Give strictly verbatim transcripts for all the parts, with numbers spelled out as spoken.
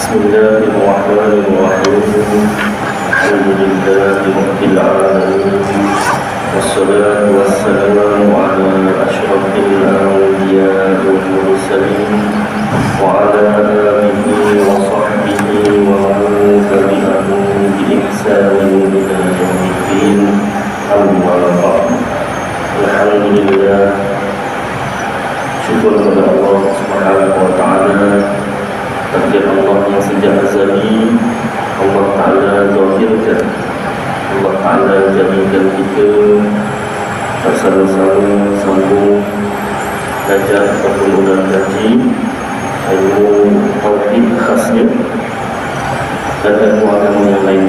Bismillahirrahmanirrahim. Alhamdulillahirabbil alamin. Wassalatu wassalamu ala asyrafil anbiya'i wal mursalin wa ala alihi wa sahbihi wa man tabi'ahum bi ihsanin ila yaumiddin. Amma ba'd. Alhamdulillah, syukur kepada Allah Subhanahu wa taala. Takdir Allah yang sejak azali Allah Ta'ala zahirkan, Allah Ta'ala jadikan kita bersama-sama sambung belajar ataupun ulang kaji ilmu tauhid khasnya dan ilmu agama yang lain.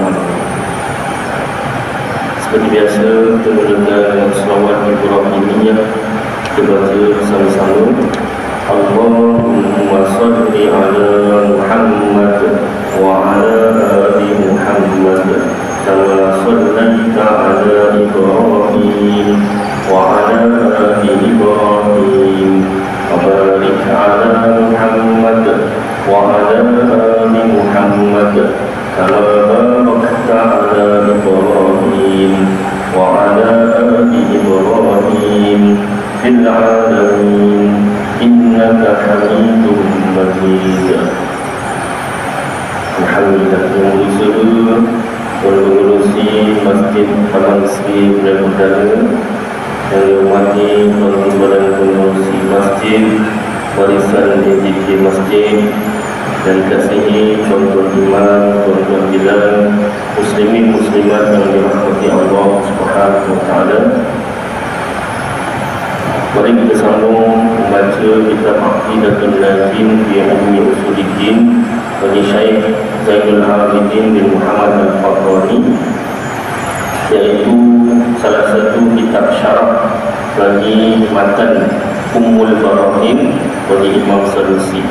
Seperti biasa, kita mendengar selawat Ibrahimiyah, kita baca bersama-sama. Allahumma salli ala Muhammad wa ala ali Muhammad kama sallaita ala Ibrahim wa ala ali Ibrahim wa barik ala Muhammad wa ala ali Muhammad kama barakta ala Ibrahim wa ala ali Ibrahim fil alamin innaka hamidum majid. Alhamdulillah, yang berusaha mengurusi Masjid Taman Sri Bulan Udara, yang dihormati tuan-tuan badan pengurusi masjid, warisan D J K masjid, dan kasihi tuan-tuan imam, tuan-tuan bilal, muslimin muslimat yang dirahmati Allah Subhanahu wa taala. Mari kita sambung membaca kitab Aqidatul Lazim fi Ilmi Usuluddin bagi Syekh Zainul Abidin bin Muhammad Al-Fatani, iaitu salah satu kitab syarah bagi matan Ummul Barahim bagi Imam Sanusi.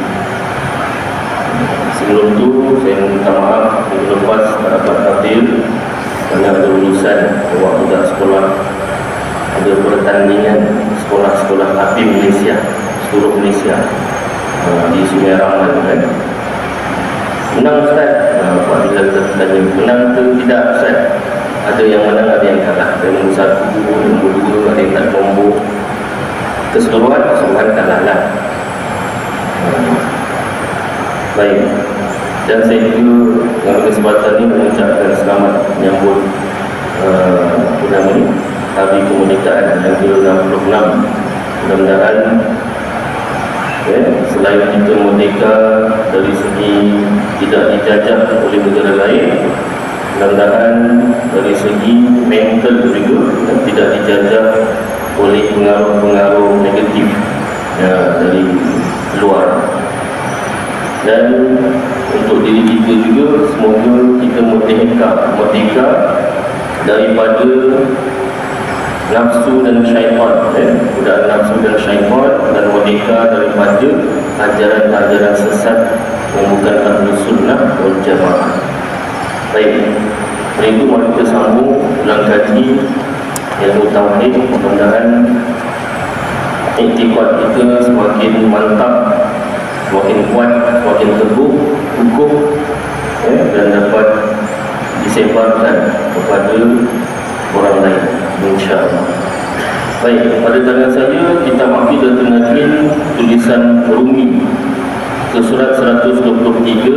Sebelum itu saya minta maaf minggu lepas tak dapat hadir kerana ada urusan waktu dah sekolah, ada pertandingan sekolah-sekolah api Malaysia, seluruh Malaysia, uh, di Sungai Ramal kan. Menang Ustaz? Uh, Pak Bilal tanya, menang ke tidak Ustaz? Ada yang menang, ada yang kalah. Ada yang satu, nombor dua, ada yang tak nombor. Keseluruhan keseluruhan kalah lah. Uh, baik. Dan saya juga dalam kesempatan ini mengucapkan selamat menyambut uh, apa nama ni? Hari Kemerdekaan yang ke enam puluh enam. Mudah-mudahan ya, selain kita merdeka dari segi tidak dijajah oleh negara lain, mudah-mudahan dari segi mental juga dan tidak dijajah oleh pengaruh-pengaruh negatif ya, dari luar. Dan untuk diri kita juga, semoga kita merdeka merdeka daripada nafsu dan syaitan, eh? godaan nafsu dan syaitan, dan merdeka daripada ajaran-ajaran sesat yang bukan ahlu sunnah wal jamaah. Baik, hari itu mari kita sambung ulang kaji ilmu tauhid. Mudah-mudahan iktikad kita semakin mantap, semakin kuat, semakin teguh, kukuh, eh? dan dapat disebarkan kepada orang lain, insya-Allah. Baik, pada tangan saya kitab Aqidatul Lazim tulisan Rumi ke surat seratus dua puluh tiga.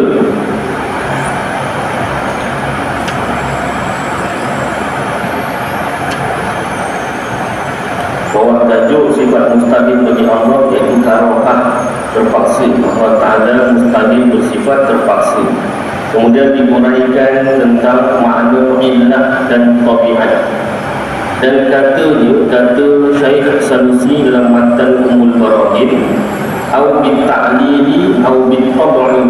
Bawah tajuk sifat mustahil bagi Allah, iaitu karohah, terpaksa. Allah Ta'ala mustahil bersifat terpaksa. Kemudian diuraikan tentang makna illah dan tabiat. Dan kata dia, kata Syekh Sanusi dalam matan Ummul Barahim, au bit ta'lili au bit tab'i.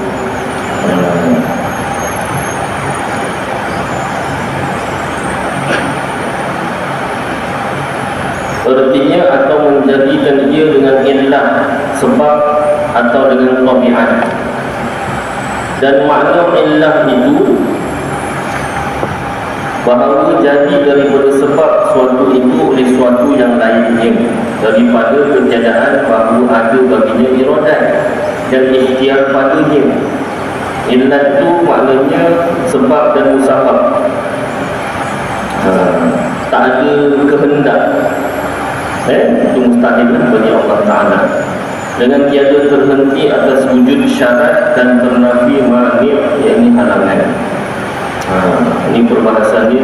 Artinya atau menjadikan dia dengan illah, sebab, atau dengan tabiat. Dan makna illah itu bahawa jadi daripada sebab suatu itu oleh suatu yang lainnya, daripada ketiadaan bahawa ada baginya iradat dan ikhtiar padanya. Illat itu maknanya sebab dan musabab. Ha, tak ada kehendak, eh, itu mustahil bagi Allah Ta'ala. Dengan tiada terhenti atas wujud syarat dan ternafi mani', yakni halangan. Ha, ini perbahasannya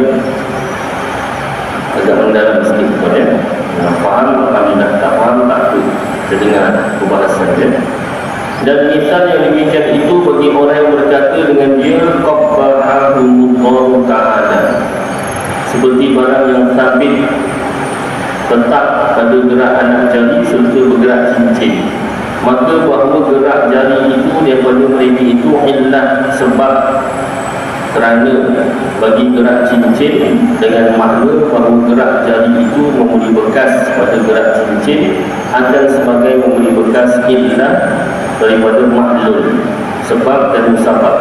agak mendalam sedikit, ya. Nah, faham, alhamdulillah. Tak faham, tak apa, kita dengar perbahasannya. Dan misal yang demikian itu bagi orang yang berkata dengan dia qabbahahumullahu ta'ala, seperti barang yang sabit tetap pada gerak anak jari serta bergerak cincin, maka bahawa gerak jari itu daripada mereka itu illah, sebab kerana bagi gerak cincin dengan makna bahawa gerak jari itu memberi bekas pada gerak cincin akan sebagai memberi bekas illah daripada maklul, sebab dan musabab.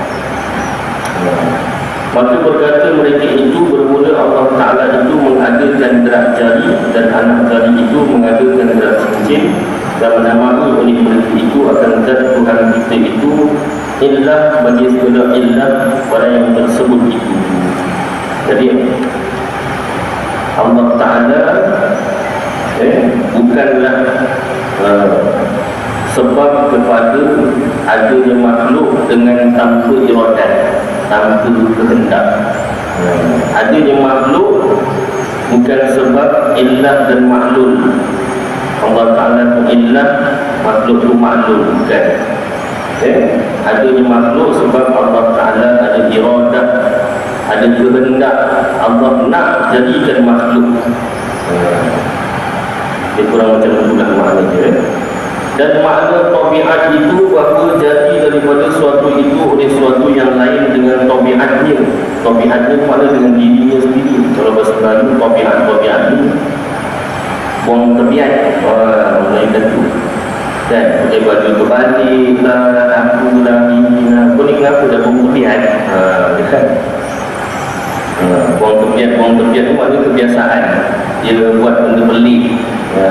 Maka berkata mereka itu bermula Allah Ta'ala itu mengadakan gerak jari dan anak jari itu mengadakan gerak cincin, dan menamai oleh mereka itu akan zat Tuhan kita itu illah bagi segala illah pada yang tersebut itu. Jadi Allah Ta'ala eh, bukanlah uh, sebab kepada adanya makhluk dengan tanpa iradat, tanpa kehendak. Hmm. Adanya makhluk bukan sebab illah dan maklul. Allah Ta'ala itu illah, makhluk itu maklul, bukan. Eh? Adanya makhluk sebab Allah Ta'ala ada iradat, ada kehendak. Allah nak jadikan makhluk. Hmm. Dia kurang macam itulah maknanya. Eh? Dan makna tabiat itu bahawa jadi daripada suatu itu oleh suatu yang lain dengan tabiatnya. Tabiatnya makna dengan dirinya sendiri. Kalau bahasa Melayu, tabiat-tabiat ini buang tebiat. Wah, mulai tentu. Dan pakai baju terbalik lah, aku lah, ini lah. Kau ni kenapa dah buang tebiat? Haa, kan? Ha, buang tebiat, buang tebiat itu makna kebiasaan. Dia buat benda pelik. Ha.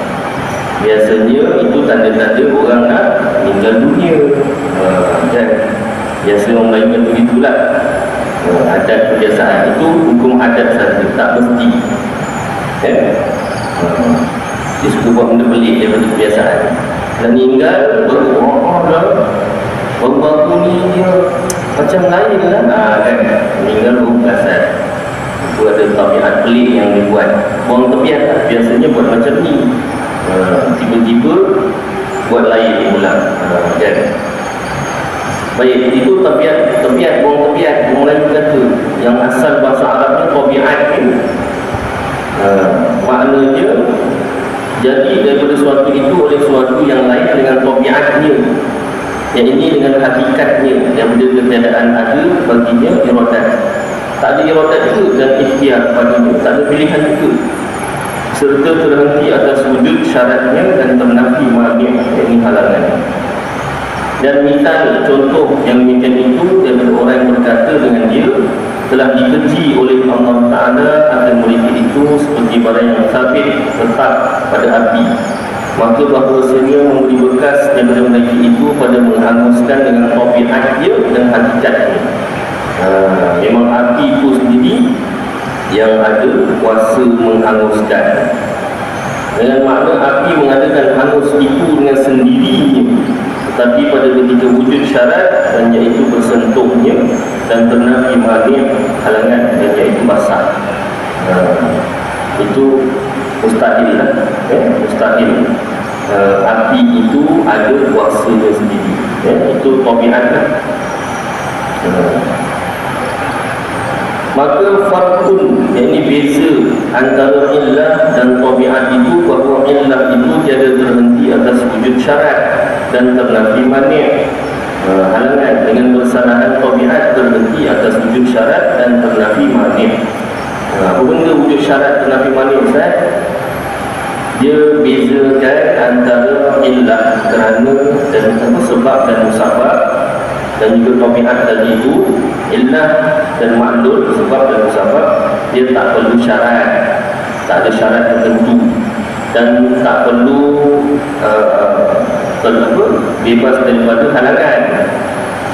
Biasanya itu tanda-tanda orang nak meninggal dunia. Ha, dan biasa orang Melayu kan begitulah. Ha, adat kebiasaan itu hukum adat saja, tak mesti. Eh? Ha, dia suka buat benda pelik daripada kebiasaan. Dan meninggal baru oh lah, baru-baru ni dia macam lain lah. Ha, kan? Meninggal baru perasan. Itu ada tabiat pelik yang dibuat. Buang tebiat lah. Biasanya buat macam ni. Uh, tiba-tiba buat lain pula. Uh, kan? Baik, itu tabiat, tabiat, buang tabiat. Orang lain kata yang asal bahasa Arabnya tabiat ni, uh, maknanya jadi daripada suatu itu oleh suatu yang lain dengan tabiatnya, yang ini dengan hakikatnya, yang benda ketiadaan ada baginya iradat. Tak ada iradat juga dan ikhtiar baginya, tak ada pilihan juga, serta terhenti atas wujud syaratnya dan ternafi mani', yakni halangan. Dan misalnya contoh yang demikian itu daripada orang yang berkata dengan dia telah dikeji oleh Allah Ta'ala akan mereka itu seperti barang yang sabit tetap pada api, maka bahawasanya memberi bekas daripada mereka itu pada menghanguskan dengan tabiatnya dan hakikatnya. Ha, memang api itu sendiri yang ada kuasa menghanguskan. Dengan makna api mengadakan hangus itu dengan sendirinya, tetapi pada ketika wujud syarat dan iaitu bersentuhnya dan ternafi mani' halangan dan iaitu basah. Ha, itu mustahil lah. Eh, mustahil. Ha, api itu ada kuasanya sendiri. Eh, itu tabiat lah. Ha. Maka farqun, yakni beza antara illah dan tabiat itu bahawa illah itu tiada terhenti atas wujud syarat dan ternafi mani', uh, halangan, dengan bersalahan tabiat terhenti atas wujud syarat dan ternafi mani'. Apa benda wujud syarat ternafi mani', Ustaz? Dia bezakan antara illah kerana dan apa, sebab dan musabab, dan juga tabiat tadi itu illah dan maklul, sebab dan musabab, dia tak perlu syarat, tak ada syarat tertentu, dan tak perlu uh, terlalu bebas daripada halangan.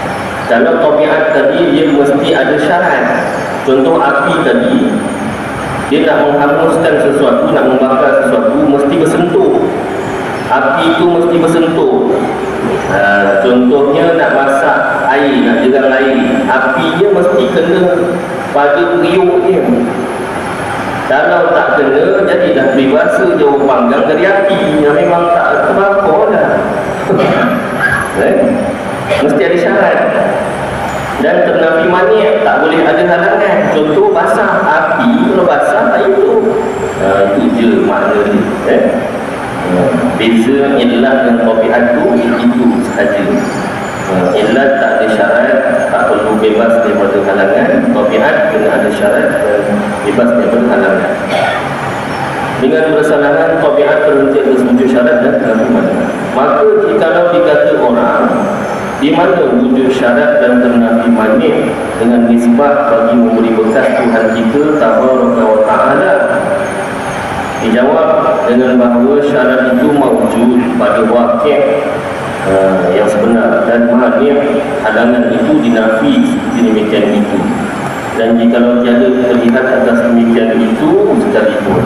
Kalau tabiat tadi dia mesti ada syarat. Contoh api tadi, dia nak menghanguskan sesuatu, nak membakar sesuatu, mesti bersentuh. Api itu mesti bersentuh. Ha, contohnya nak masak air, nak jeram air, apinya mesti kena pada periuk dia. Kalau tak kena, jadilah peribahasa jauh panggang dari api, yang memang tak terbakar dah. eh? Mesti ada syarat. Dan ternafi mani tak boleh ada halangan. Contoh basah, api kalau basah tak hidup. Ha, itu je makna dia. Eh? Beza illah dan tabiat tu itu sahaja. Illah tak ada syarat, tak perlu bebas daripada halangan. Tabiat kena ada syarat dan bebas daripada halangan. Dengan bersalahan tabiat terhenti atas wujud syarat dan ternafi mani. Maka jikalau dikata orang di mana wujud syarat dan ternafi mani dengan nisbah bagi memberi bekas Tuhan kita tabaraka wa ta'ala, dijawab dengan bahawa syarat itu mawjud pada wakil uh, yang sebenar, dan mani halangan itu dinafi demikian itu. Dan jikalau tiada terlihat atas demikian itu sekalipun,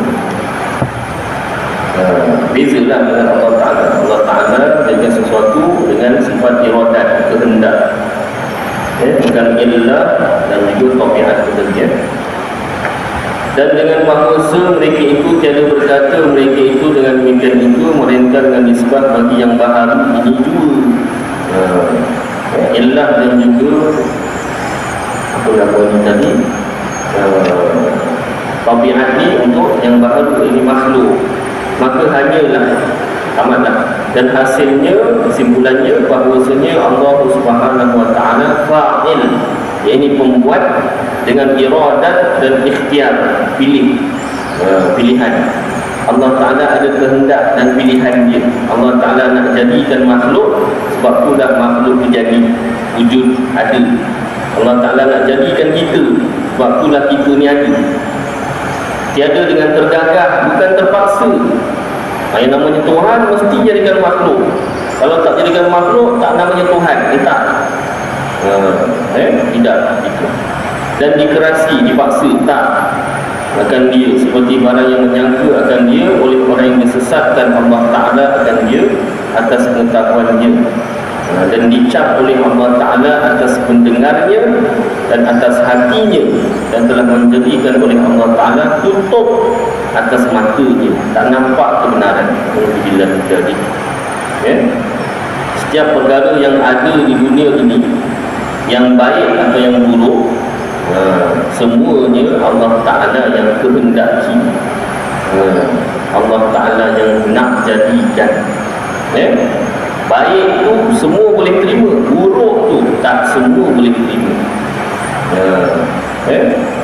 uh, bezalah dengan Allah Ta'ala. Allah Ta'ala dengan sesuatu dengan sifat iradat, kehendak, eh, bukan illah dan juga tabiat kehendak. Dan dengan mahkuasa mereka itu tiada berkata mereka itu dengan demikian itu, melainkan dengan nisbah bagi yang baharu ini juga. uh, Illah dan juga apa-apa ini tadi, uh, tabiat ini untuk yang baharu ini makhluk. Maka hanyalah tamatlah. Dan hasilnya, kesimpulannya bahawasanya Allah Subhanahu Wa Taala fa'il, iaitu pembuat dengan iradat dan ikhtiar, pilih, uh, pilihan. Allah Ta'ala ada kehendak dan pilihan dia. Allah Ta'ala nak jadikan makhluk, sebab tu dah makhluk terjadi, wujud ada. Allah Ta'ala nak jadikan kita, sebab tu lah kita ni ada. Tiada dengan tergagah, bukan terpaksa. Yang namanya Tuhan mesti jadikan makhluk. Kalau tak jadikan makhluk, tak namanya Tuhan. Eh, tak. Uh, eh, tidak itu. Dan dikerasi, dipaksa, tak. Akan dia seperti barang yang menyangka akan dia oleh orang yang disesatkan Allah Ta'ala akan dia atas pengetahuannya, dan dicap oleh Allah Ta'ala atas pendengarnya dan atas hatinya, dan telah menjadikan oleh Allah Ta'ala tutup atas matanya, tak nampak kebenaran. Alhamdulillah jadi. Ya? Setiap perkara yang ada di dunia ini, yang baik atau yang buruk, uh, semuanya Allah Ta'ala yang kehendaki, uh, Allah Ta'ala yang nak jadikan. Ya? Baik tu semua boleh terima, buruk tu tak semua boleh terima. uh, eh?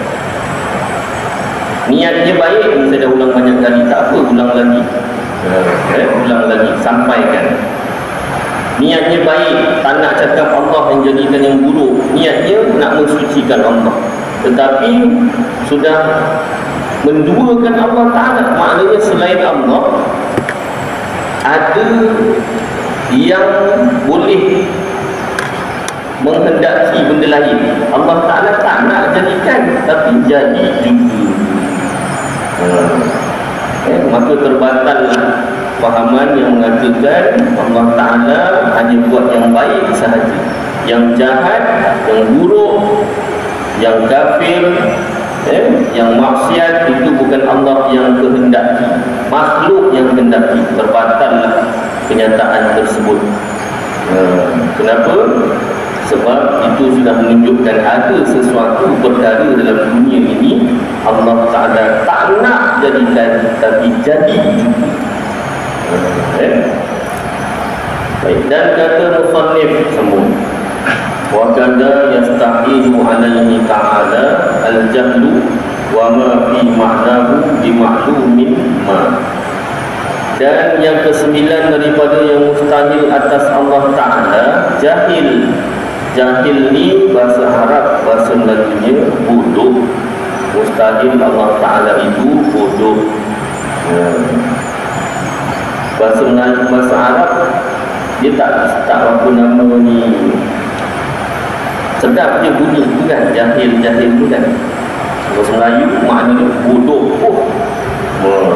Niatnya baik, saya dah ulang banyak kali, tak apa, ulang lagi. uh, eh? Ulang lagi, sampaikan. Niatnya baik, tak nak cakap Allah yang jadikan yang buruk. Niatnya nak mensucikan Allah, tetapi sudah menduakan Allah Ta'ala. Maknanya selain Allah ada yang boleh menghendaki benda lain. Allah Ta'ala tak nak jadikan, tapi jadi juga. hmm. eh, Maka terbatallah fahaman yang mengatakan Allah Ta'ala hanya buat yang baik sahaja. Yang jahat, yang buruk, yang kafir, eh, yang maksiat, itu bukan Allah yang kehendaki, makhluk yang kehendaki. Terbatallah kenyataan tersebut. eh, Kenapa? Sebab itu sudah menunjukkan ada sesuatu perkara dalam dunia ini Allah Ta'ala tak nak jadikan, tapi jadi juga. Eh? Baik, dan kata musannif sambung, wa kada yastahilu alaihi ta'ala al-jahlu wa ma fi ma'nahu bi ma'lumin ma. Dan yang kesembilan daripada yang mustahil atas Allah Ta'ala, jahil. Jahil ni bahasa Arab, bahasa Melayunya bodoh. Mustahil Allah Ta'ala itu bodoh. hmm. Bahasa Melayu, bahasa Arab dia tak tak apa nama ni, sedap dia bunyi tu kan, jahil-jahil tu kan. Bahasa Melayu maknanya bodoh. Oh, oh.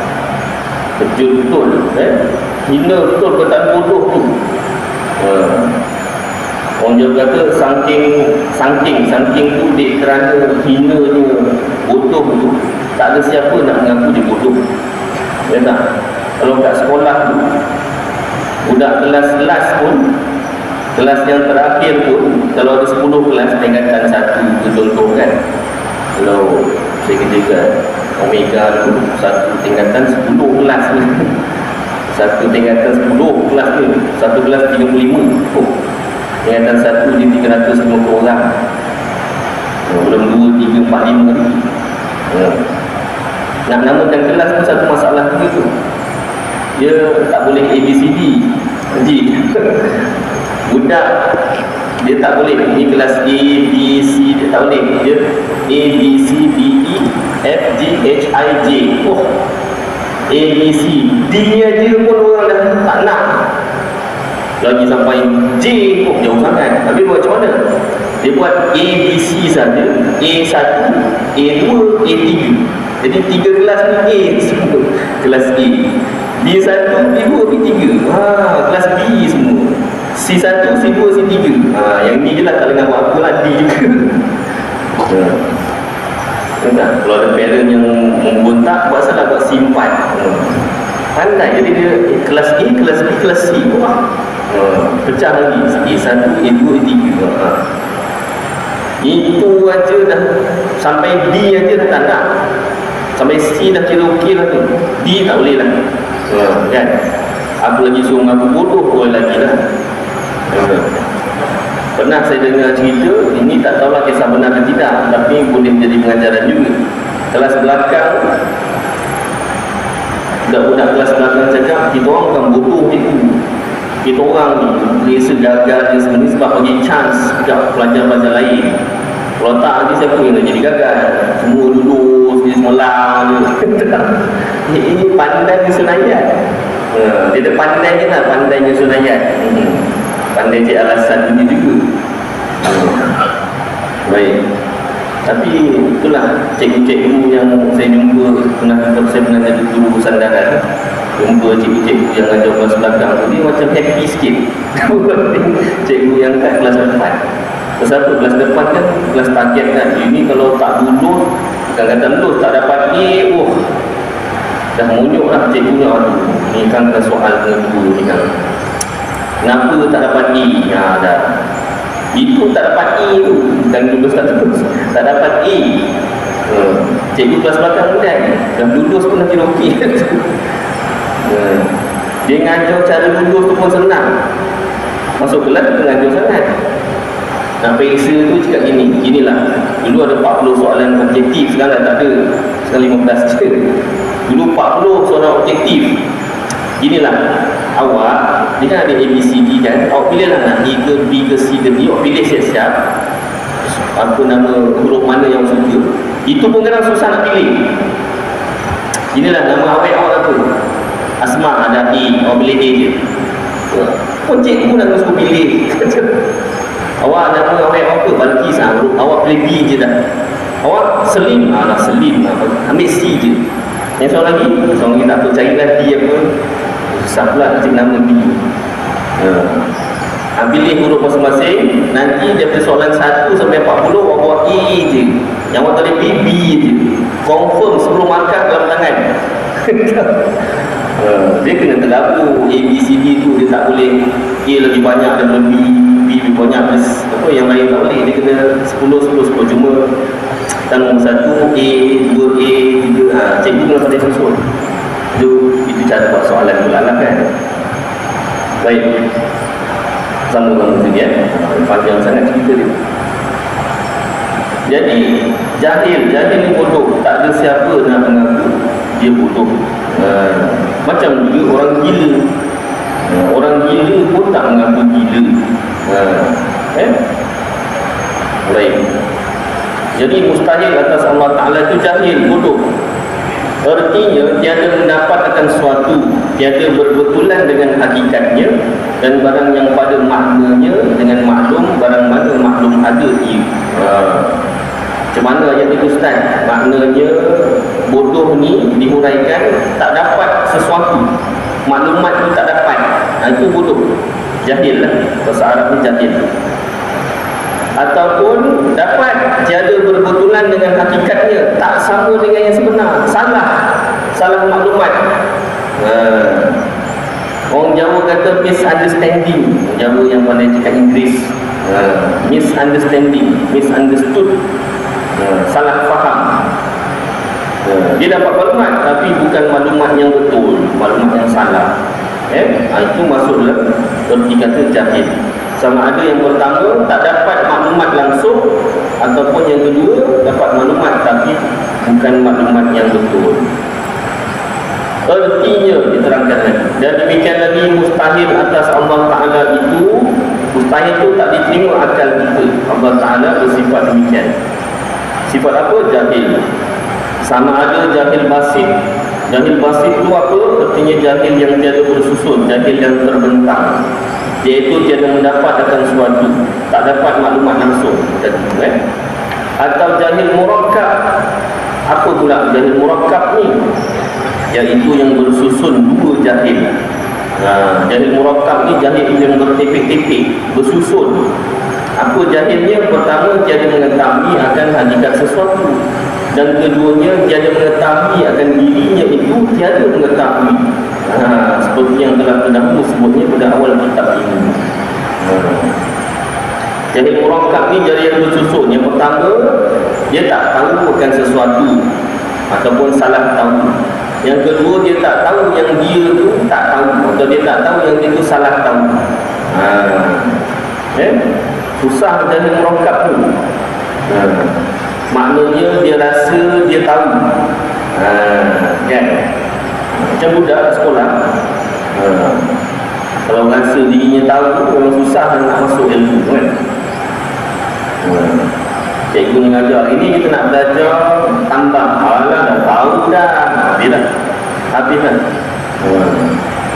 Kejut betul eh? Hina betul perkataan bodoh tu. uh. Orang Jawa kata sangking Sangking Sangking tu dek kerana hinanya bodoh tu, tak ada siapa nak mengaku dia bodoh. Ya tak? Kalau kat sekolah tu, budak kelas-kelas pun, kelas yang terakhir pun, kalau ada sepuluh kelas tingkatan satu tu contoh kan. Kalau saya kerjakan Omega tu, satu tingkatan sepuluh kelas ni. Satu tingkatan sepuluh kelas ni, satu kelas tiga puluh lima. Oh, tingkatan satu ni tiga ratus lima puluh orang. Oh, belum dua, tiga, empat, lima lagi. Oh. Nak namakan kelas pun satu masalah juga tu. Dia tak boleh A B C D. Jadi budak dia tak boleh, ini kelas A, B, C, dia tak boleh. Dia A, B, C, D, E, F, G, H, I, J. Oh, A, B, C, D aja pun orang dah tak nak. Lagi sampai J, oh jauh sangat. Habis buat macam mana? Dia buat A, B, C saja, A satu, A dua, A tiga. Jadi tiga kelas ni A semua. Kelas A, B satu, B dua, B tiga. Ha, kelas B semua. C satu, C dua, C tiga. Ha, yang ni je lah tak dengar buat apa lah, D juga. Ha. Entah, kalau ada parent yang membontak, buat salah buat C empat. Ha. Pandai, jadi dia kelas A, kelas B, kelas C. Wah. Ha. Pecah lagi, A satu, A dua, A tiga. Ha. Itu aja dah, sampai D aja dah tak nak. Sampai C dah kira okey lah tu, D tak boleh lah. Ha, kan? Apa lagi suruh mengaku bodoh pun lagi lah. Ha. Pernah saya dengar cerita, ini tak tahulah kisah benar atau tidak, tapi boleh menjadi pengajaran juga. Kelas belakang, budak-budak kelas belakang cakap, kita orang bukan bodoh itu. Kita orang ni rasa gagal dia sebenarnya sebab bagi chance dekat pelajar-pelajar lain. Kalau tak lagi siapa yang nak jadi gagal? Semua lulus, dia semelang je. Ini pandai kesenayat. Ha, dia ada pandai je lah, pandai kesenayat. Hmm. Pandai cik alasan ini juga. Hmm. Baik. Tapi itulah cikgu-cikgu yang saya jumpa, pernah saya pernah jadi guru sandaran. Jumpa cikgu-cikgu yang ajar kelas belakang tu, dia macam happy sikit. Cikgu yang kat kelas depan. Satu kelas depan kan kelas target kan. Ini kalau tak lulus, kadang-kadang lulus tak dapat A, oh dah munyuk lah cikgunya. Aduh, ni kan soal dengan guru ni kan. Kenapa tak dapat A? Ya dah. Itu tak dapat A tu. Dan lulus tak lulus. Tak dapat A. Hmm. Cikgu kelas belakang tu kan. Dah lulus pun dah kira okey. Hmm. Dia ngajar cara lulus tu pun senang. Masuk kelas tu ngajar sangat. Nak periksa tu cakap gini, ginilah. Dulu ada empat puluh soalan objektif, sekarang tak ada. Sekarang lima belas je. Dulu empat puluh soalan objektif. Ginilah. Awak, dia kan ada A B C D kan. Awak pilihlah nak A ke B ke C ke D. Awak pilih siap-siap. Apa nama huruf mana yang suka. Itu pun kadang susah nak pilih. Inilah nama awak awak apa. Asma ada A, awak pilih A je. Pun cikgu nak suruh pilih. Awak nama awak apa? Balkis, awak pilih B je dah. Awak Selim, alah Selim, ambil C je. Yang soal lagi, soal lagi tak tahu, carilah D apa. Susah pula cik nama D. Ha. Pilih huruf masing-masing. Nanti daripada soalan satu sampai empat puluh, awak buat A je. Yang awak tak boleh pilih B je. Confirm sebelum markah dalam tangan. Uh, dia kena terlalu A, B, C, D tu dia tak boleh A lebih banyak daripada B, B lebih banyak apa yang lain tak boleh. Dia kena sepuluh, sepuluh, sepuluh. Cuma dan nombor satu A, dua A, tiga. Ha, cikgu kena pandai susun. Itu, itu cara buat soalan pula lah kan. Baik, sambung-sambung sini ya. Panjang sangat cerita dia. Jadi jahil, jahil ni bodoh. Tak ada siapa nak mengaku dia bodoh. Uh, macam juga orang gila. uh, Orang gila pun tak mengaku gila. uh, eh? Baik. Jadi mustahil atas Allah Ta'ala itu jahil, bodoh. Artinya tiada mendapat akan suatu, tiada berbetulan dengan hakikatnya, dan barang yang pada maknanya dengan maklum, barang mana maklum ada uh, macam mana ayat itu Ustaz? Maknanya bodoh ni dihuraikan tak dapat sesuatu, maklumat tu tak dapat, ha, itu bodoh, jahil lah, bahasa Arab ni jahil. Ataupun dapat tiada berbetulan dengan hakikatnya, tak sama dengan yang sebenar, salah salah maklumat. uh, Orang Jawa kata misunderstanding. Orang Jawa yang pandai cakap Inggeris, uh, misunderstanding, misunderstood, uh, salah faham. uh, Dia dapat maklumat tapi bukan maklumat yang betul, maklumat yang salah. eh? uh, Itu maksudlah erti kata jahil. Sama ada yang pertama tak dapat maklumat langsung, ataupun yang kedua dapat maklumat tapi bukan maklumat yang betul. Ertinya diterangkan lagi. Dan demikian lagi mustahil atas Allah Ta'ala itu, mustahil itu tak diterima akal kita. Allah Ta'ala bersifat demikian. Sifat apa? Jahil. Sama ada jahil basit. Jahil basit itu apa? Artinya jahil yang tiada bersusun, jahil yang terbentang, iaitu tiada mendapat akan sesuatu, tak dapat maklumat langsung. eh? Atau jahil murakkab. Apa pula jahil murakkab ni? Iaitu yang bersusun dua jahil. ha, Jahil murakkab ni jahil yang bertepik-tepik, bersusun. Apa jahilnya? Pertama, tiada mengetahui akan hakikat sesuatu, dan keduanya tiada mengetahui akan dirinya itu tiada mengetahui. ha, Seperti yang telah terdahulu sebutnya pada awal kitab ini. ha. Jahil murakkab ni jahil yang bersusun. Yang pertama, dia tak tahu akan sesuatu ataupun salah tahu. Yang kedua, dia tak tahu yang dia tu tak tahu, atau dia tak tahu yang dia tu salah tahu. ha. eh? Susah jahil murakkab tu. ha. Maknanya dia rasa dia tahu. ha. Kan? Macam budak sekolah, ha. kalau rasa dirinya tahu, memang susah nak masuk ilmu, kan? ha. Cikgu mengajar, ini kita nak belajar tambah. Alah, dah tahu dah. Habis dah. Habis dah. Hmm.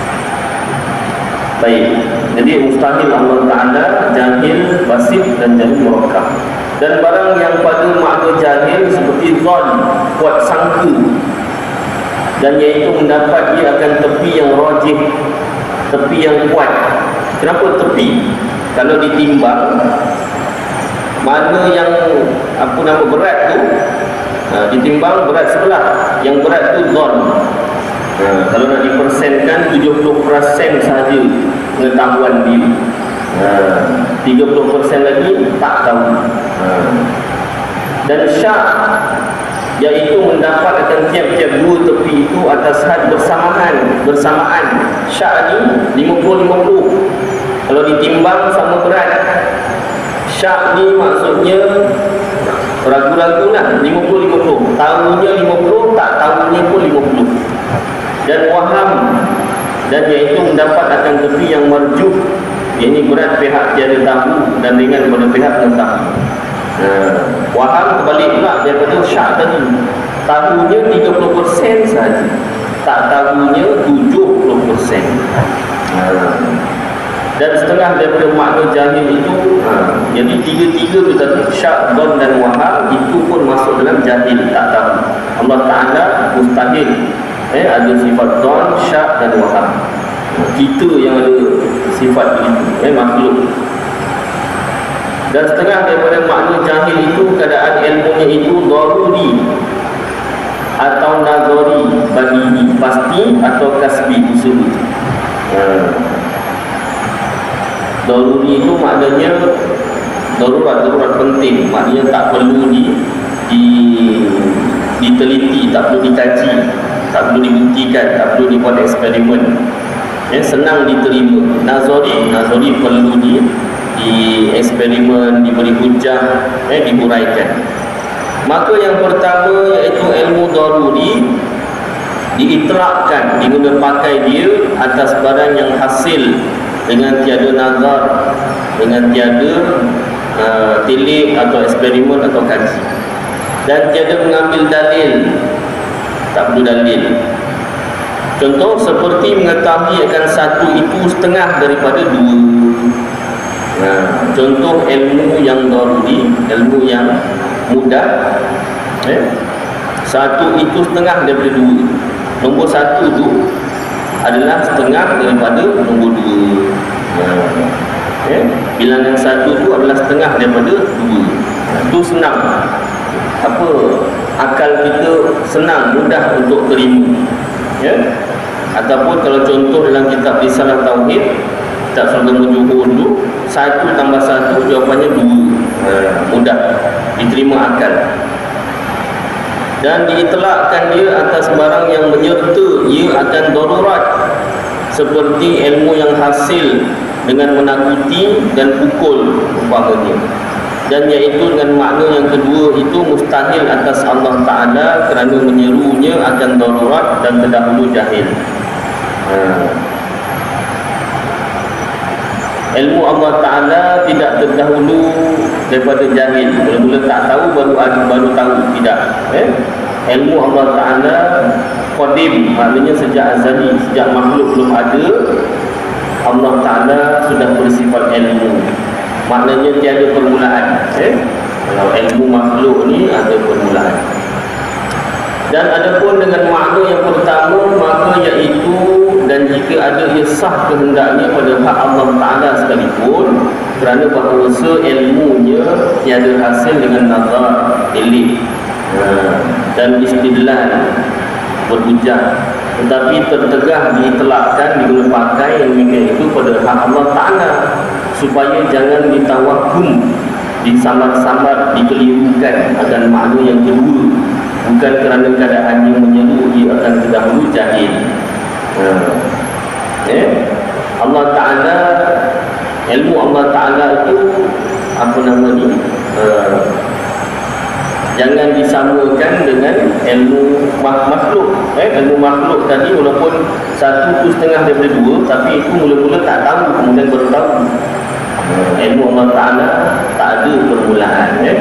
Baik. Jadi mustahil Allah Ta'ala jahil, basit dan jahil murakkab. Dan barang yang pada makna jahil seperti zon, buat sangka, dan iaitu mendapat dia akan tepi yang rajih, tepi yang kuat. Kenapa tepi? Kalau ditimbang, mana yang apa nama berat tu, ha, ditimbang berat sebelah, yang berat tu zon. ha, Kalau nak dipersenkan, tujuh puluh peratus sahaja pengetahuan dia, ha, tiga puluh peratus lagi tak tahu. ha. Dan syak, iaitu mendapat akan tiap-tiap dua tepi itu atas had bersamaan. Bersamaan syak ni lima puluh lima puluh. Kalau ditimbang sama berat. Syak ni maksudnya ragu-ragu lah, lima puluh lima puluh. Tahunya lima puluh, tak tahunya pun lima puluh. Dan waham, dan iaitu mendapat akan tepi yang marjuh. Ini berat pihak tiada tahu dan ringan pada pihak mengetahui. Nah, waham kebalik pula daripada syak tadi. Tahunya tiga puluh peratus sahaja, tak tahunya tujuh puluh peratus. Nah, dan setengah daripada makna jahil itu, ha, jadi tiga-tiga tu tadi, syak, don dan waham, itu pun masuk dalam jahil, tak tahu. Allah Ta'ala mustahil eh, ada sifat don, syak dan waham. Kita yang ada sifat itu, eh, makhluk. Dan setengah daripada makna jahil itu, keadaan ilmunya itu daruri atau nazari, bagi pasti atau kasbi, usaha. ha. Daruri itu maknanya darurat, darurat penting. Maknanya tak perlu di, di diteliti, tak perlu dikaji, tak perlu dibuktikan, tak perlu dibuat eksperimen. Ya, senang diterima. Nazari, nazari perlu di, di eksperimen, diberi hujah, eh, dihuraikan. Maka yang pertama iaitu ilmu daruri diitlakkan, diguna pakai dia atas barang yang hasil dengan tiada nazar, dengan tiada uh, tilik atau eksperimen atau kaji, dan tiada mengambil dalil, tak perlu dalil. Contoh seperti mengetahui akan satu itu setengah daripada dua. Nah, contoh ilmu yang daruri, ilmu yang mudah, eh? Satu itu setengah daripada dua. Nombor satu itu adalah setengah daripada nombor dua. Nah, eh? Bilangan satu itu adalah setengah daripada dua. Itu senang. Apa? Akal kita senang, mudah untuk terima. Ya? Ataupun kalau contoh dalam kitab Risalah Tauhid, kitab Surga Mujuhur itu, satu tambah satu jawapannya dua. Ha, mudah diterima akal. Dan diitlakkan dia atas barang yang menyerta ia akan darurat, seperti ilmu yang hasil dengan menakuti dan pukul umpamanya. Dan iaitu dengan makna yang kedua itu mustahil atas Allah Ta'ala kerana menyerunya akan darurat dan terdahulu jahil. Ha. Ilmu Allah Ta'ala tidak terdahulu daripada jahil. Mula-mula tak tahu baru ada, baru tahu. Tidak. Eh? Ilmu Allah Ta'ala qadim, maknanya sejak azali, sejak makhluk belum ada, Allah Ta'ala sudah bersifat ilmu. Maknanya tiada permulaan. Eh? Kalau ilmu makhluk ni ada permulaan. Dan adapun dengan makna yang pertama, maka iaitu dan jika ada ia sah kehendaknya pada hak Allah Ta'ala sekalipun, kerana bahawa ilmunya tiada hasil dengan nazar, ilih dan istidlal, berhujah, tetapi tertegah diitlakkan, diguna pakai yang demikian itu pada hak Allah Ta'ala, supaya jangan ditawakkum, disamar-samar, dikelirukan akan makna yang kedua, bukan kerana keadaannya menyeru ia akan terdahulu jahil. Hmm. Eh? Allah Ta'ala, ilmu Allah Ta'ala itu apa nama ni, uh, jangan disamakan dengan ilmu makhluk. eh? Ilmu makhluk tadi walaupun satu tu setengah daripada dua, tapi itu mula-mula tak tahu, kemudian baru tahu. hmm. Ilmu Allah Ta'ala tak ada permulaan. eh?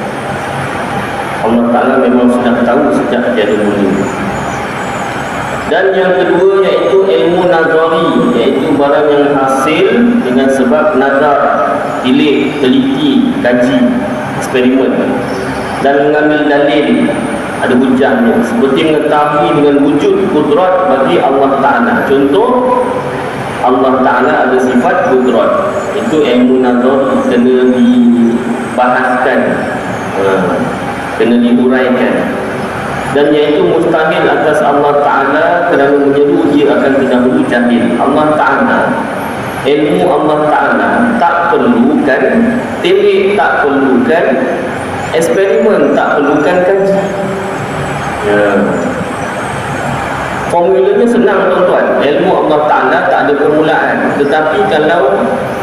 Allah Ta'ala memang sudah tahu sejak tiada mula. Dan yang kedua iaitu ilmu nazari, iaitu barang yang hasil dengan sebab nazar, ilih, teliti, kaji, eksperimen, dan mengambil dalil, ada hujahnya, seperti mengetahui dengan wujud kudrat bagi Allah Ta'ala. Contoh, Allah Ta'ala ada sifat kudrat, itu ilmu nazar kena dibahaskan, kena diuraikan. Dan iaitu mustahil atas Allah Ta'ala kerana menyeru ia akan terdahulu jahil. Allah Ta'ala, ilmu Allah Ta'ala tak perlukan telik, tak perlukan eksperimen, tak perlukan kaji. ya. Formulanya senang tuan-tuan. Ilmu Allah Ta'ala tak ada permulaan. Tetapi kalau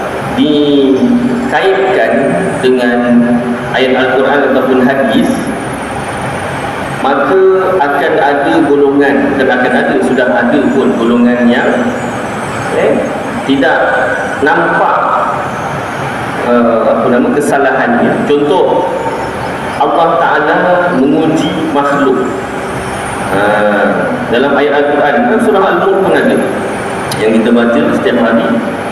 dikaitkan dengan ayat Al-Quran ataupun hadis, maka akan ada golongan, dan akan ada, sudah ada pun golongan yang eh, tidak nampak uh, apa nama kesalahannya. Contoh, Allah Ta'ala menguji makhluk. uh, Dalam ayat Al-Quran, kan surah Al-Mulk pun ada yang kita baca setiap hari.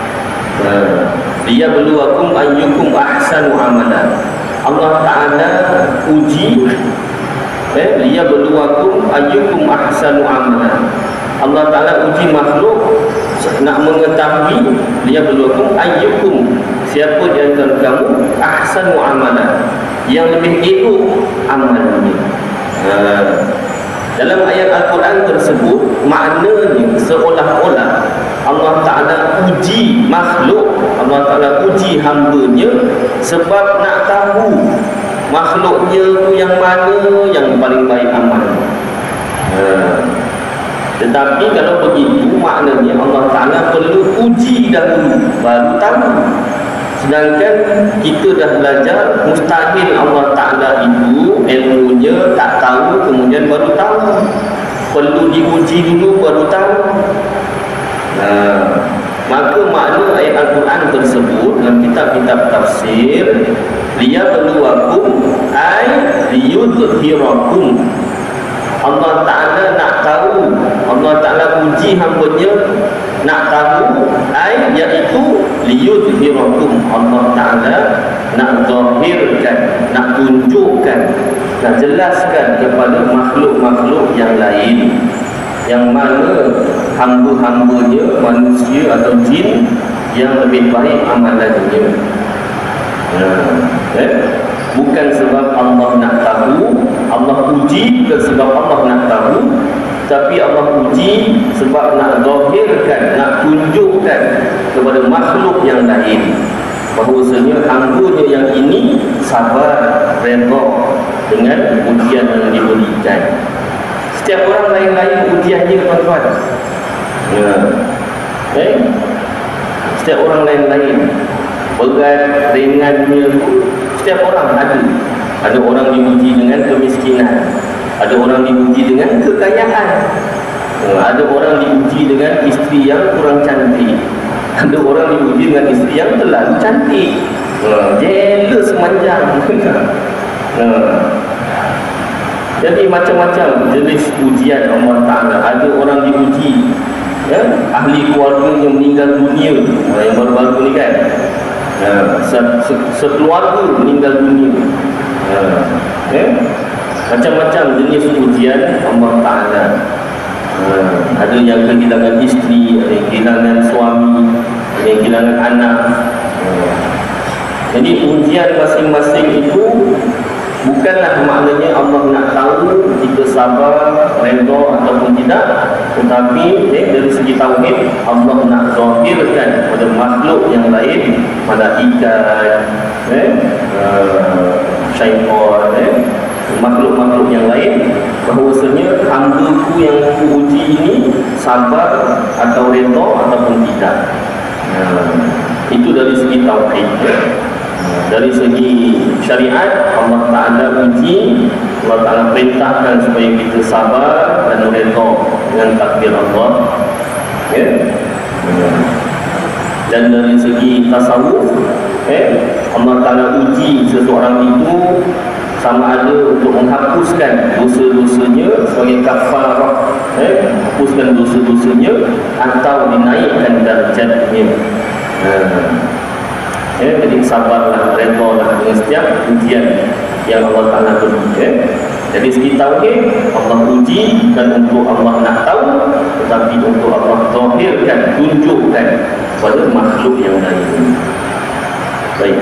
Dia beluakum ayyukum ahsanu amalan. Allah Ta'ala uji, Eh, liya beluakum ayyukum ahsanu amalan. Allah Ta'ala uji makhluk nak mengetahui, liya beluakum ayyukum, siapa di antara kamu ahsanu amalan, yang lebih elok amalannya. Ha. Dalam ayat Al-Quran tersebut, maknanya seolah-olah Allah Ta'ala uji makhluk, Allah Ta'ala uji hambanya sebab nak tahu makhluknya tu yang mana yang paling baik amal. Ha. Tetapi kalau begitu, maknanya Allah Ta'ala perlu uji dahulu baru tahu. Sedangkan kita dah belajar, mustahil Allah Ta'ala itu ilmunya tak tahu kemudian baru tahu. Perlu diuji dulu baru tahu. Ha. Maka makna ayat Al-Quran tersebut dalam kitab-kitab tafsir, liyabluwakum ay liyudhhirakum. Allah Ta'ala nak tahu, Allah Ta'ala uji hambanya nak tahu ai iaitu liyudhirakum, Allah Ta'ala nak zahirkan, nak tunjukkan, nak jelaskan kepada makhluk-makhluk yang lain, yang mana hamba-hambanya manusia atau jin yang lebih baik amalannya. eh? Bukan sebab Allah nak tahu, Allah uji bukan sebab Allah nak tahu, tapi Allah uji sebab nak zahirkan, nak tunjukkan kepada makhluk yang lain bahawasanya hambanya yang ini sabar, redha dengan ujian yang diberikan. Setiap orang lain-lain ujiannya, tuan-tuan. Ya. Eh? Setiap orang lain-lain, berat ringannya pun setiap orang ada. Ada orang diuji dengan kemiskinan, ada orang diuji dengan kekayaan, ada orang diuji dengan isteri yang kurang cantik, ada orang diuji dengan isteri yang terlalu cantik. Jealous semanjang. Jadi macam-macam jenis ujian Allah Ta'ala. Ada orang diuji, ya, ahli keluarga yang meninggal dunia, yang baru-baru ni kan, ya, sekeluarga meninggal dunia, ya, ya. Macam-macam jenis ujian Allah Ta'ala. ya. Ada yang kehilangan isteri, ada yang kehilangan suami, ada yang kehilangan anak. ya. Jadi ujian masing-masing itu bukanlah maknanya Allah nak tahu kita sabar, redha ataupun tidak, tetapi eh, dari segi tauhid Allah nak zahirkan pada makhluk yang lain, malaikat, eh, uh, syaitan, eh, makhluk-makhluk yang lain, bahawasanya hamba-Ku yang Ku uji ini sabar atau redha ataupun tidak. uh, Itu dari segi tauhid. eh. Dari segi syariat, Allah Ta'ala uji, Allah Ta'ala perintahkan supaya kita sabar dan redha dengan takdir Allah. ya. Dan dari segi tasawuf, eh, Allah Ta'ala uji seseorang itu sama ada untuk menghapuskan dosa-dosanya sebagai kafarah, eh, hapuskan dosa-dosanya, atau dinaikkan darjatnya. eh. Ya, jadi sabarlah, redhalah dengan setiap ujian yang Allah Ta'ala beri. Ya. Jadi segi tauhid Allah uji, dan untuk Allah nak tahu, tetapi untuk Allah zahirkan, tunjukkan pada makhluk yang lain. Baik.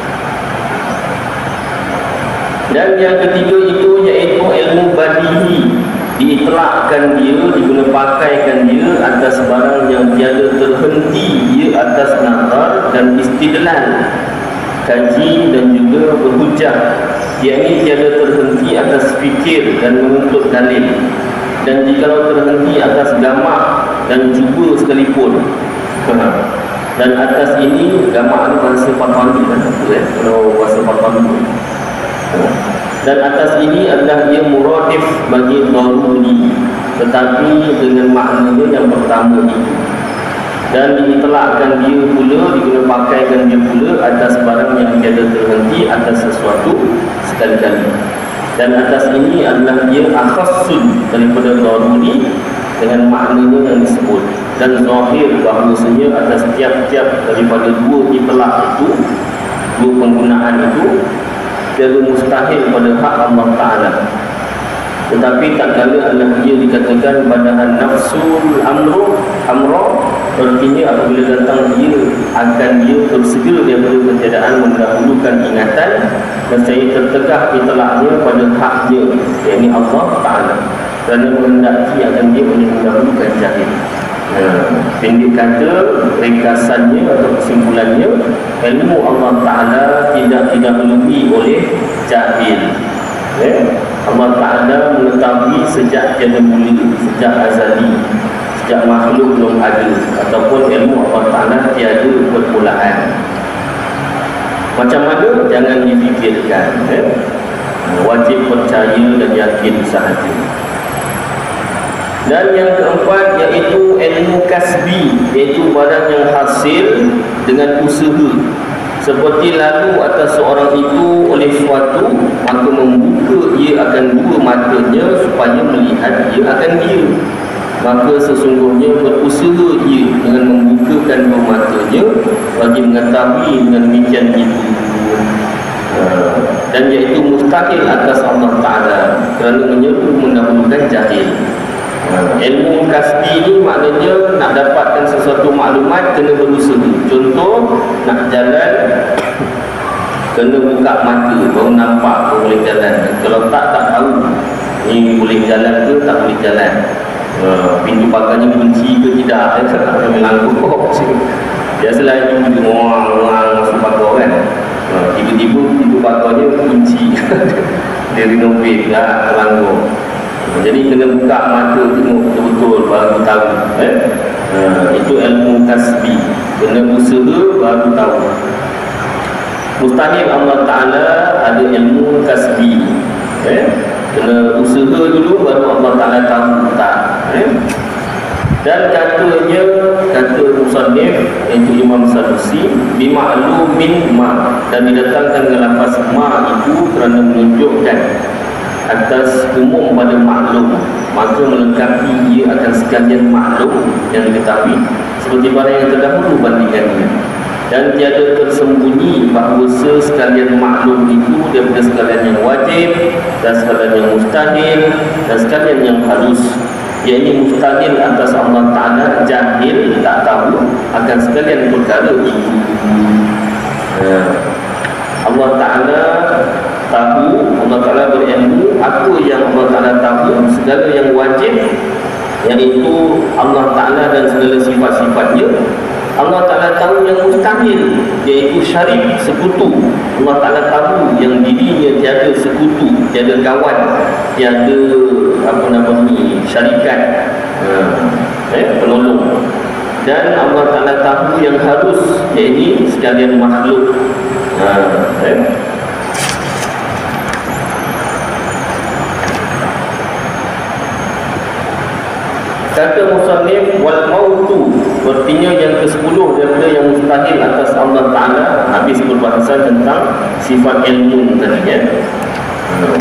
Dan yang ketiga itu iaitu ilmu badihi, diitlakkan dia, diguna pakaikan dia atas barang yang tiada terhenti dia atas nazar dan istidlal, kaji dan juga berhujah, yakni tiada terhenti atas fikir dan menuntut dalil, dan jikalau terhenti atas gamak dan cuba sekalipun. Dan atas ini, gamak ni bahasa Fatwani kan, eh? Kalau bahasa Fatwani, dan atas ini adalah dia muradif bagi daruri, tetapi dengan maknanya yang pertama itu. Dan ditelakkan dia pula, diguna pakaikan dia pula atas barang yang tiada terhenti atas sesuatu sekali-kali. Dan atas ini adalah dia akhassun daripada daruri dengan maknanya yang disebut, dan zahir bahawasanya atas tiap-tiap daripada dua itlak itu, dua penggunaan itu, tiada mustahil pada hak Allah Ta'ala. Tetapi tak kala adalah dia dikatakan badahan nafsul amru amro, artinya apabila datang dia akan dia bersegera daripada ketiadaan mendahulukan ingatan, dan saya tertegah itlaknya pada haknya, yakni Allah Ta'ala, kerana menghendaki akan dia mendahulukan jahil. Ya, pendek kata, ringkasannya atau kesimpulannya, ilmu Allah Ta'ala tidak didahului oleh jahil. Ya, Allah Ta'ala mengetahui sejak tiada mula, sejak azali, sejak makhluk belum ada, ataupun ilmu Allah Ta'ala tiada permulaan. Macam mana? Jangan difikirkan. Ya, wajib percaya dan yakin sahaja. Dan yang keempat iaitu ilmu kasbi, iaitu barang yang hasil dengan usaha. Seperti lalu atas seorang itu oleh suatu, maka membuka ia akan dua matanya supaya melihat ia akan dia. maka sesungguhnya berusaha ia dengan membukakan dua matanya bagi mengetahui dengan demikian itu, dan iaitu mustahil atas Allah Ta'ala kerana menyeru mendahulukan jahil. Ilmu kasbi ni maknanya nak dapatkan sesuatu maklumat kena berusaha. Contoh, nak jalan kena buka mata baru nampak baru boleh jalan. Kalau tak, tak tahu ni boleh jalan ke tak boleh jalan, uh, pintu pagarnya kunci ke tidak, kan melangkuk biasalah itu muang-muang masuk pagar kan, uh, tiba-tiba pintu pagarnya kunci dia renovate lah, terlangkuk. Jadi kena buka mata tengok betul-betul baru tahu, eh? uh, itu ilmu kasbi, kena usaha baru tahu. Mustahil Allah Ta'ala ada ilmu kasbi, eh? kena usaha dulu baru Allah Ta'ala tahu tak, eh? Dan katanya, kata musannif iaitu Imam Sanusi, bima'lumin ma, dan didatangkan dengan lafaz ma itu kerana menunjukkan atas umum pada maklum, maka melengkapi ia akan sekalian maklum yang diketahui seperti barang yang terdahulu bandingannya, dan tiada tersembunyi bahawa sekalian maklum itu daripada sekalian yang wajib dan sekalian yang mustahil dan sekalian yang halus. Iaitu mustahil atas Allah Ta'ala, jahil tak tahu akan sekalian perkara itu. Allah Ta'ala tahu, Allah Ta'ala berilmu apa yang Allah Ta'ala tahu, segala yang wajib, iaitu Allah Ta'ala dan segala sifat-sifatnya. Allah Ta'ala tahu yang mustahil, iaitu syarik, sekutu. Allah Ta'ala tahu yang dirinya tiada sekutu, tiada kawan, tiada apa nama ni, syarikat, eh, penolong. Dan Allah Ta'ala tahu yang harus, iaitu sekalian makhluk. eh. Kata musannif, wal mautu, artinya yang kesepuluh daripada yang mustahil atas Allah Ta'ala, habis berbahasan tentang sifat ilmu tadi, ya. hmm.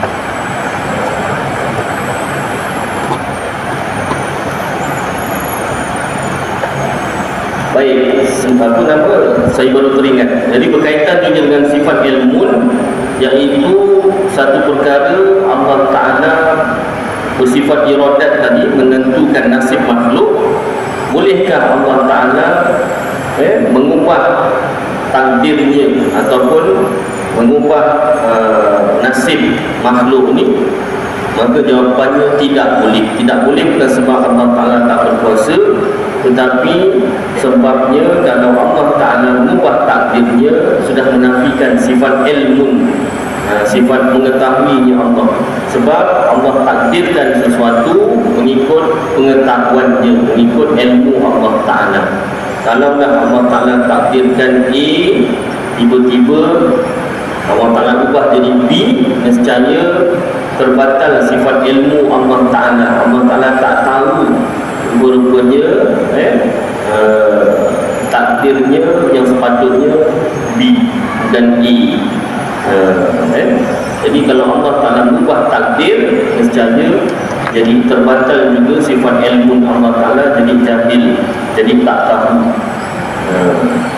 Baik, apa nama, saya baru teringat. Jadi berkaitan juga dengan sifat ilmu, iaitu satu perkara Allah Ta'ala bersifat iradat tadi, menentukan nasib makhluk. Bolehkah Allah Ta'ala eh, mengubah takdirnya ataupun mengubah uh, nasib makhluk ni? Maka jawapannya tidak boleh. Tidak boleh bukan sebab Allah Ta'ala tak berkuasa, tetapi sebabnya kalau Allah Ta'ala mengubah takdirnya sudah menafikan sifat ilmu, sifat mengetahuinya Allah. Sebab Allah takdirkan sesuatu mengikut pengetahuannya, mengikut ilmu Allah Ta'ala. Kalaulah Allah Ta'ala takdirkan A, tiba-tiba Allah Ta'ala ubah jadi B, nescaya terbatal sifat ilmu Allah Ta'ala. Allah Ta'ala tak tahu rupanya eh, uh, takdirnya yang sepatutnya B dan E. Uh, eh? Jadi kalau Allah Ta'ala mengubah takdir, nescaya jadi terbatal juga sifat ilmu Allah Ta'ala, jadi jahil, jadi tak tahu. uh.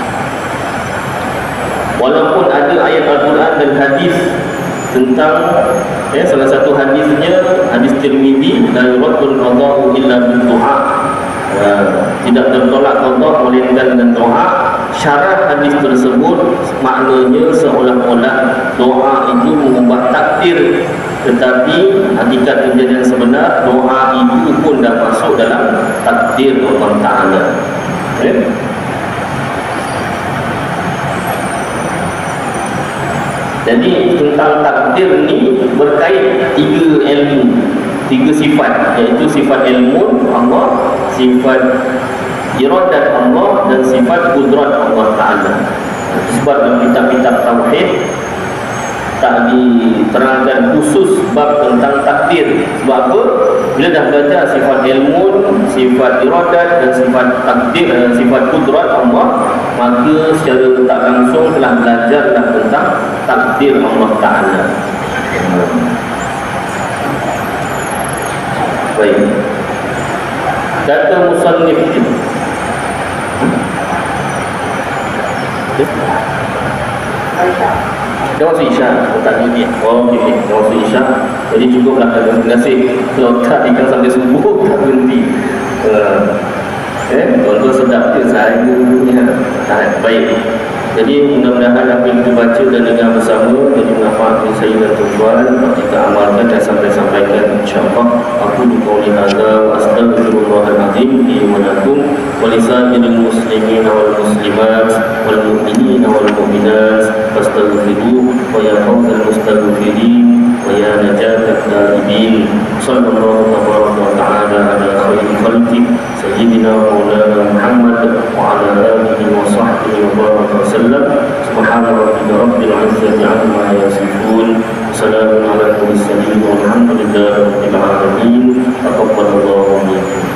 Walaupun ada ayat Al-Quran dan hadis tentang, eh, salah satu hadisnya hadis Tirmizi, la yuraddul qada'u illa bil du'a, uh, tidak tertolak qada melainkan dengan doa. Syarat hadis tersebut maknanya seolah-olah doa itu mengubah takdir, tetapi hakikat kejadian sebenar doa itu pun dah masuk dalam takdir Allah Ta'ala. eh? Jadi tentang takdir ni berkait tiga ilmu, tiga sifat, iaitu sifat ilmu Allah, sifat iradat Allah, dan sifat kudrat Allah Ta'ala. Sebab dalam kitab-kitab tauhid tak diterangkan khusus bab tentang takdir. Sebab apa? Bila dah belajar sifat ilmu, sifat iradat dan sifat takdir, sifat kudrat Allah, maka secara tak langsung telah belajar dah tentang takdir Allah Ta'ala. Baik. Kata musannif itu dia masuk Isya, tak ni. Oh, okey, okey. Dia masuk Isya. Jadi cukuplah terima kasih. Kalau tak ikan sampai subuh tak berhenti. Uh, eh, tuan-tuan sedap ke saya punya. Tak baik. Jadi mudah-mudahan apa yang kita baca dan dengar bersama jadi manfaat bagi saya dan tuan-tuan. Kita amalkan dan sampai-sampaikan insya-Allah. Aku qauli hadza wa astaghfirullahalazim li wa lakum wa lisa'iril muslimin wal muslimat wal mu'minin wal mu'minat fastaghfiruhu wa ya fawzal mustaghfirin wa ya najatat taibin. Sallallahu wa ta'ala ala khairi khalqi sayyidina maulana Muhammad wa ala alihi wa sahbihi wa baraka wa sallam. Subhana rabbika rabbil izzati amma yasifun. Assalamu ala mursalin walhamdulillahi rabbil alamin. Taqabbalallahu minkum.